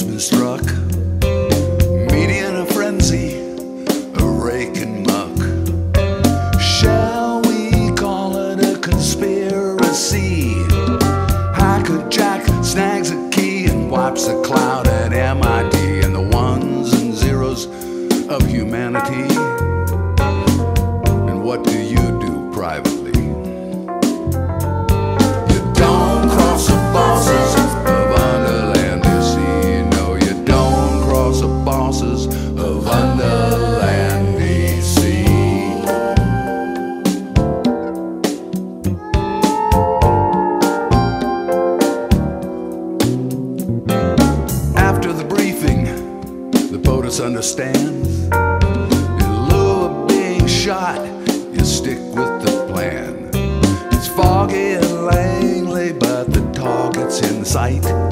has been struck. Media in a frenzy, a rake and muck. Shall we call it a conspiracy? Hacker Jack snags a key and wipes a cloud at MIT and the ones and zeros of humanity. And what do you do privately? You don't cross the bosses of Underland DC. No, you don't cross the bosses of Underland DC. After the briefing, the POTUS understands. In lieu of being shot, you stick with the plan. It's foggy and Langley, but the target's in sight.